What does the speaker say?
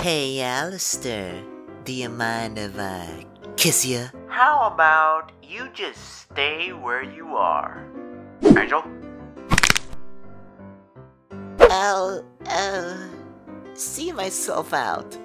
Hey, Alastor, do you mind if I kiss you? How about you just stay where you are? Angel? I'll see myself out.